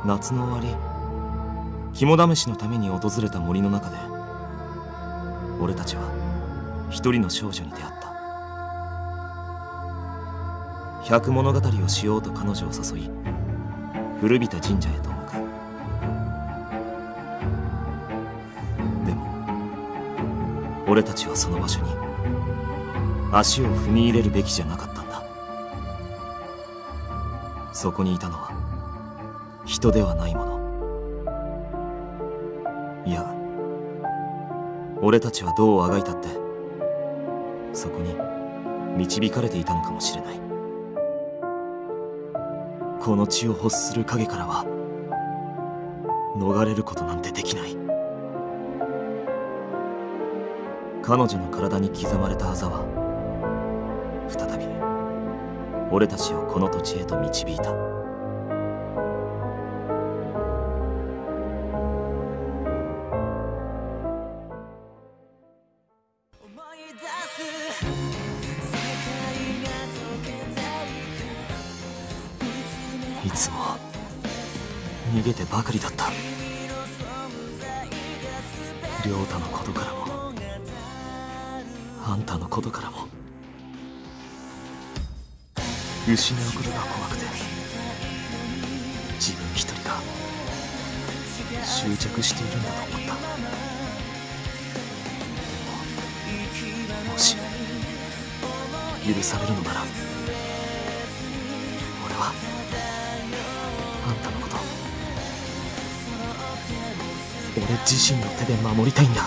夏の終わり、肝試しのために訪れた森の中で俺たちは一人の少女に出会った。百物語をしようと彼女を誘い、古びた神社へと向かう。でも俺たちはその場所に足を踏み入れるべきじゃなかったんだ。そこにいたのは人ではないもの。いや、俺たちはどうあがいたってそこに導かれていたのかもしれない。この地を欲する影からは逃れることなんてできない。彼女の体に刻まれたあざは再び俺たちをこの土地へと導いた。いつも逃げてばかりだった。亮太のことからもあんたのことからも。失うことが怖くて自分一人が執着しているんだと思った。もし許されるのなら俺はあんたのこと俺自身の手で守りたいんだ。